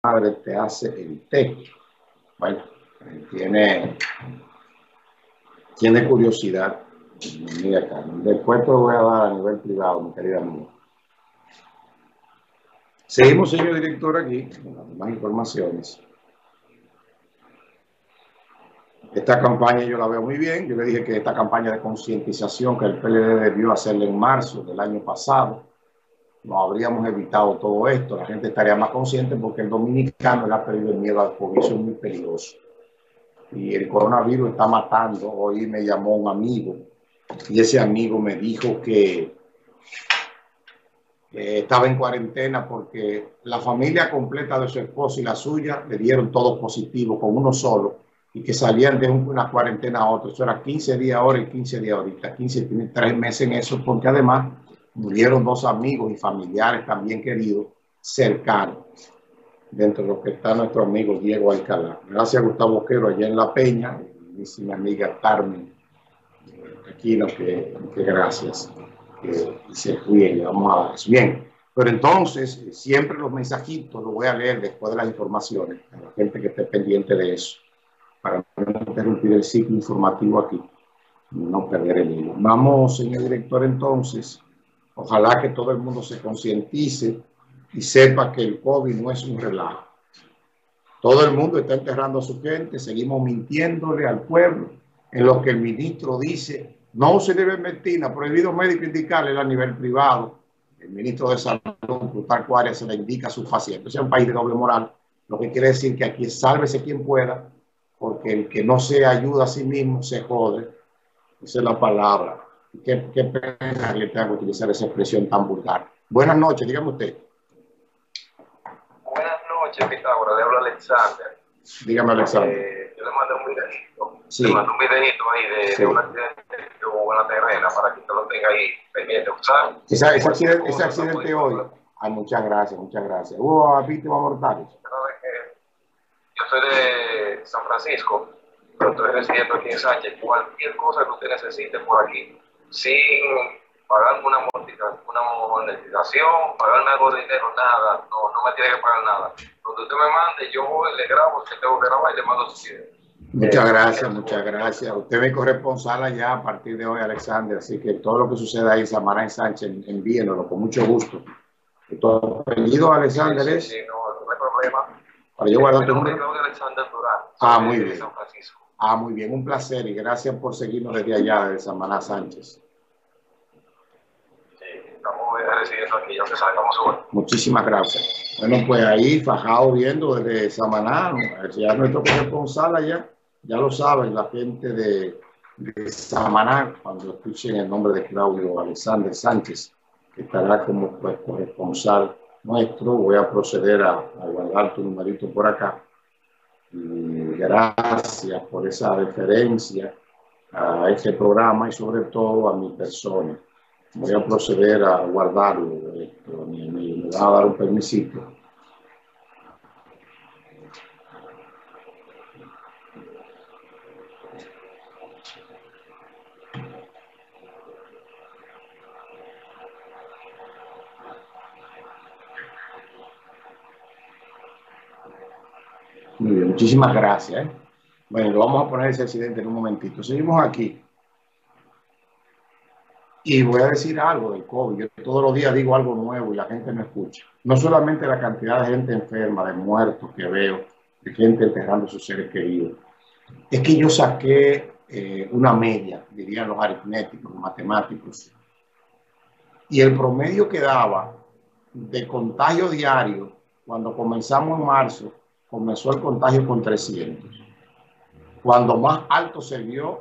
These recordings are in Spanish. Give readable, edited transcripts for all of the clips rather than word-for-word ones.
madre te hace el té. Bueno, tiene curiosidad. Mira, Carmen. Después te lo voy a dar a nivel privado, mi querida amiga. Seguimos, señor director, aquí con las demás informaciones. Esta campaña yo la veo muy bien. Yo le dije que esta campaña de concientización que el PLD debió hacerle en marzo del año pasado, no habríamos evitado todo esto. La gente estaría más consciente porque el dominicano le ha perdido el miedo al COVID. Eso es muy peligroso. Y el coronavirus está matando. Hoy me llamó un amigo y ese amigo me dijo que estaba en cuarentena porque la familia completa de su esposo y la suya le dieron todo positivo con uno solo y que salían de una cuarentena a otra. Eso era 15 días ahora y 15 días ahorita. 15 tiene 3 meses en eso porque además murieron 2 amigos y familiares también queridos cercanos. Dentro de lo que está nuestro amigo Diego Alcalá. Gracias a Gustavo Oquero allá en La Peña y mi amiga Carmen Aquino, que gracias. Y se ríen, vamos a ver. Bien, pero entonces siempre los mensajitos los voy a leer después de las informaciones a la gente que esté pendiente de eso para no interrumpir el ciclo informativo aquí, no perder el hilo. Vamos, señor director, entonces, ojalá que todo el mundo se concientice y sepa que el COVID no es un relajo. Todo el mundo está enterrando a su gente, seguimos mintiéndole al pueblo en lo que el ministro dice. No se debe mentir, prohibido médico indicarle a nivel privado. El ministro de Salud, Plutarco Arias, se le indica a sus pacientes. Es un país de doble moral, lo que quiere decir que aquí es sálvese quien pueda, porque el que no se ayuda a sí mismo se jode. Esa es la palabra. Qué pena que tenga que utilizar esa expresión tan vulgar. Buenas noches, dígame usted. Buenas noches, Pitágoras, le habla Alexander. Dígame, Alexander. Yo le mandé un videito. Sí. Le mandé un videito ahí de un accidente que hubo en la terrena para que usted lo tenga ahí pendiente. ¿Sabes? Ese accidente hoy. Ay, muchas gracias, muchas gracias. ¿Hubo víctimas mortales? Yo soy de San Francisco, pero estoy residiendo aquí en Sánchez. Cualquier cosa que usted necesite por aquí, sin pagarme una monetización, pagarme algo de dinero, nada, no me tiene que pagar nada. Cuando usted me mande, yo voy, le grabo, si tengo que grabar y le mando su video. Muchas gracias, muchas gracias. Usted es corresponsal allá a partir de hoy, Alexander, así que todo lo que suceda ahí en Samaná, en Sánchez, envíenlo con mucho gusto. ¿Tu apellido, Alexander, es? Sí, no hay problema. Para yo guardar tu número. Alexander Durán. Ah, muy bien. San Francisco. Ah, muy bien, un placer y gracias por seguirnos desde allá, desde Samaná, Sánchez. Estamos recibiendo aquí, ya que salgamos hoy. Muchísimas gracias. Bueno, pues ahí, fajado viendo desde Samaná, ya nuestro corresponsal allá, ya lo saben la gente de Samaná, cuando escuchen el nombre de Claudio Alexander Sánchez, que estará como pues, corresponsal nuestro. Voy a proceder a guardar tu numerito por acá. Y gracias por esa referencia a este programa y sobre todo a mi persona. Voy a proceder a guardarlo. Me va a dar un permisito. Muy bien, muchísimas gracias. Bueno, lo vamos a poner ese accidente en un momentito. Seguimos aquí. Y voy a decir algo del COVID. Yo todos los días digo algo nuevo y la gente me escucha. No solamente la cantidad de gente enferma, de muertos que veo, de gente enterrando a sus seres queridos. Es que yo saqué una media, dirían los aritméticos, los matemáticos. Y el promedio que daba de contagio diario, cuando comenzamos en marzo, comenzó el contagio con 300. Cuando más alto se vio,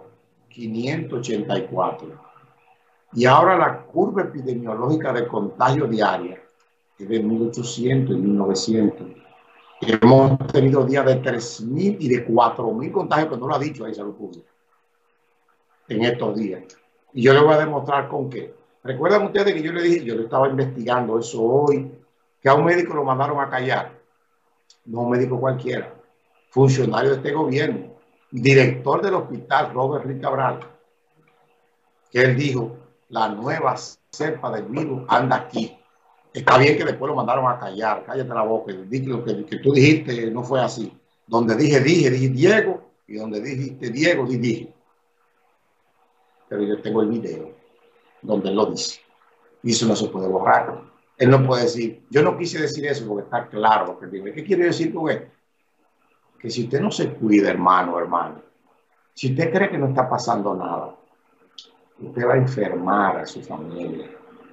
584. Y ahora la curva epidemiológica de contagio diaria es de 1800 y 1900. Hemos tenido días de 3000 y de 4000 contagios, que no lo ha dicho ahí Salud Pública, en estos días. Y yo les voy a demostrar con qué. ¿Recuerdan ustedes que yo le dije, yo le estaba investigando eso hoy, que a un médico lo mandaron a callar? No un médico cualquiera, funcionario de este gobierno, director del hospital Robert Rick Cabral, que él dijo, la nueva cepa del virus anda aquí. Está bien que después lo mandaron a callar, cállate la boca, lo que tú dijiste no fue así. Donde dije Diego, y donde dijiste Diego, dije. Pero yo tengo el video donde él lo dice. Y eso no se puede borrar. Él no puede decir, yo no quise decir eso porque está claro lo que digo. ¿Qué quiere decir con esto? Que si usted no se cuida, hermano, si usted cree que no está pasando nada, usted va a enfermar a su familia.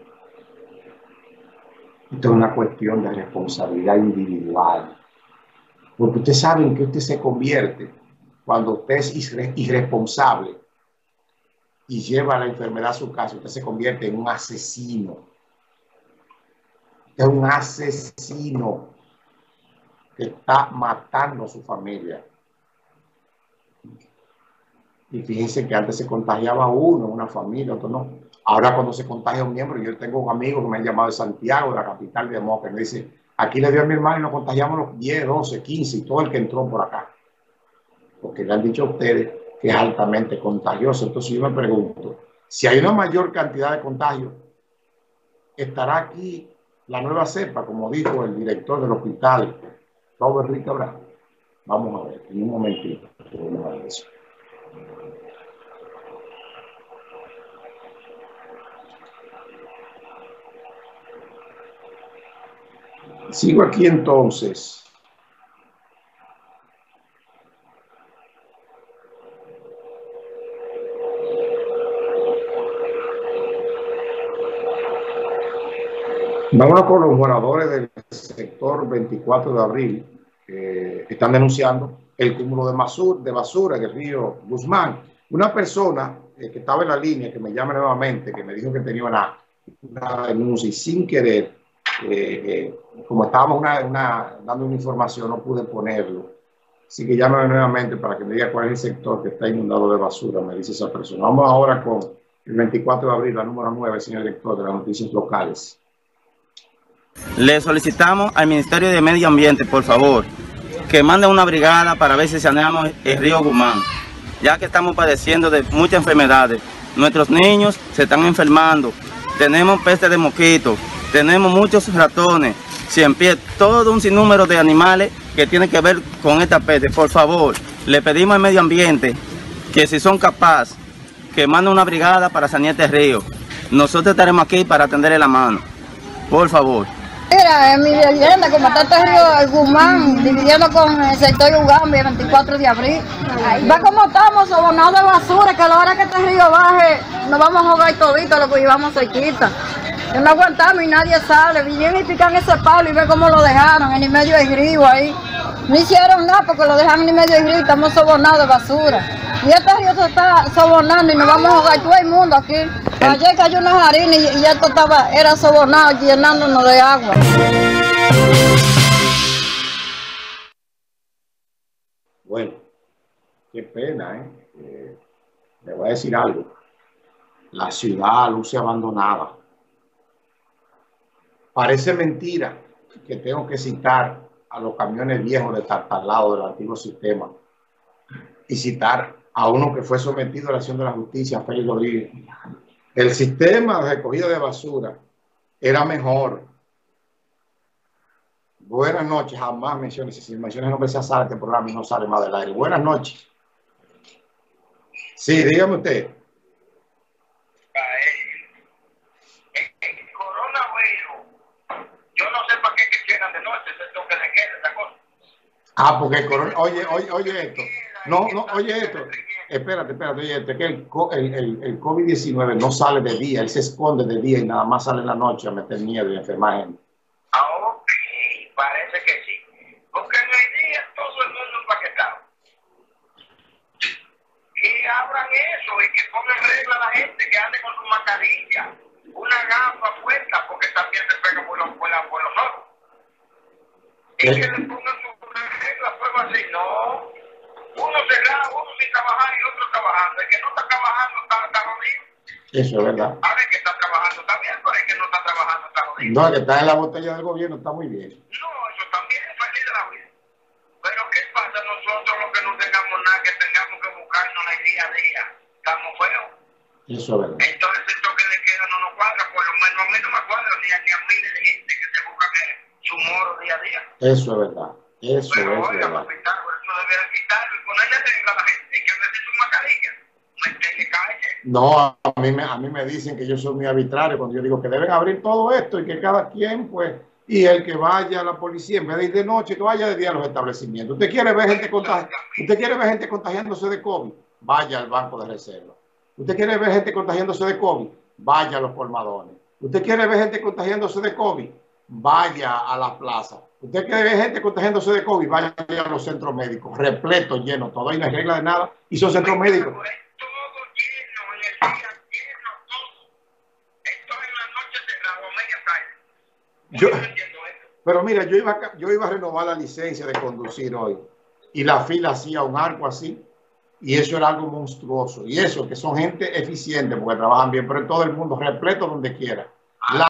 Esto es una cuestión de responsabilidad individual. Porque usted sabe en qué usted se convierte cuando usted es irresponsable y lleva la enfermedad a su casa. Usted se convierte en un asesino. Usted es un asesino que está matando a su familia. Y fíjense que antes se contagiaba uno, una familia, otro no. Ahora cuando se contagia un miembro, yo tengo un amigo que me ha llamado de Santiago, de la capital de Moca, y me dice, aquí le dio a mi hermano y nos contagiamos los 10, 12, 15 y todo el que entró por acá. Porque le han dicho a ustedes que es altamente contagioso. Entonces yo me pregunto, si hay una mayor cantidad de contagios, ¿estará aquí la nueva cepa, como dijo el director del hospital, Robert Ricabra? Vamos a ver, en un momentito. Vamos a ver eso. Sigo aquí entonces. Vamos con los moradores del sector 24 de abril que están denunciando el cúmulo de basura en el río Guzmán. Una persona que estaba en la línea, que me llama nuevamente, que me dijo que tenía una denuncia y sin querer, como estábamos dando una información, no pude ponerlo. Así que llámame nuevamente para que me diga cuál es el sector que está inundado de basura, me dice esa persona. Vamos ahora con el 24 de abril, la número 9, señor director de las noticias locales. Le solicitamos al Ministerio de Medio Ambiente, por favor, que mande una brigada para ver si saneamos el río Guzmán, ya que estamos padeciendo de muchas enfermedades. Nuestros niños se están enfermando, tenemos peste de mosquitos, tenemos muchos ratones, ciempiés, todo un sinnúmero de animales que tienen que ver con esta peste. Por favor, le pedimos al Medio Ambiente que si son capaces, que manden una brigada para sanear este río. Nosotros estaremos aquí para tenderle la mano. Por favor. Mira, en mi vivienda, como está este río Guzmán, dividiendo con el sector Ugambia, 24 de abril, va como estamos, sobonados de basura, que a la hora que este río baje, nos vamos a jugar todito lo que llevamos cerquita. No aguantamos y nadie sale, vinieron y pican ese palo y ve cómo lo dejaron en el medio del río ahí. No hicieron nada porque lo dejaron en el medio del río y estamos sobonados de basura. Y este río se está sobonando y nos vamos a jugar todo el mundo aquí. Ayer cayó una harina y ya esto era sobonado, llenándonos de agua. Bueno, qué pena, le voy a decir algo. La ciudad luce abandonada. Parece mentira que tengo que citar a los camiones viejos de Tartalado del antiguo sistema y citar a uno que fue sometido a la acción de la justicia, Félix Rodríguez. El sistema de recogida de basura era mejor. Buenas noches, jamás menciones. Si menciones no me se sale este programa y no sale más del aire. Buenas noches. Sí, dígame usted. El coronavirus, yo no sé para qué quieran de noche, ese toque de queda, esa cosa. Ah, porque el coronavirus, oye esto. No, oye esto. Espérate, oye esto. Es que el COVID-19 no sale de día, él se esconde de día y nada más sale en la noche a meter miedo y enfermar gente. Ah, ok, parece que sí. Porque en el día todo el mundo empaquetado. Que abran eso y que pongan regla a la gente, que ande con su mascarilla, una gafa puesta, porque también se pega por los ojos. Y que le pongan su regla, fuego así, no. Uno cerrado, uno sin trabajar y otro trabajando. El que no está trabajando está jodido. Eso es verdad. A ver, que está trabajando también, pero el que no está trabajando está jodido. No, el que está en la botella del gobierno está muy bien. No, eso también es feliz de la vida. Pero ¿qué pasa nosotros los que no tengamos nada, que tengamos que buscarnos el día a día? Estamos feos. Eso es verdad. Entonces el toque de queda no nos cuadra, por lo menos a mí no me cuadra ni a miles de gente su moro día a día. Eso es verdad. Eso Pero es oiga, verdad. Pitágoras, eso deberían quitarlo y ponerle regla a la gente que necesita su mascarilla. Meterle calle. No, a mí me dicen que yo soy muy arbitrario cuando yo digo que deben abrir todo esto y que cada quien, pues, y el que vaya a la policía, en vez de ir de noche, que vaya de día a los establecimientos. ¿Usted quiere ver gente contagiándose de COVID? Vaya al banco de reserva. ¿Usted quiere ver gente contagiándose de COVID? Vaya a los colmadones. ¿Usted quiere ver gente contagiándose de COVID? Vaya a las plazas. ¿Usted quiere ver gente contagiándose de COVID? Vaya a los centros médicos, repletos, llenos, todo, y no hay regla de nada. Y son centros médicos. Todo lleno, en el día lleno, todo. Esto en la noche cerrado, media calle. Yo, No entiendo esto. pero mira, yo iba a renovar la licencia de conducir hoy y la fila hacía un arco así y eso era algo monstruoso. Y eso, que son gente eficiente porque trabajan bien, pero en todo el mundo, repleto donde quiera.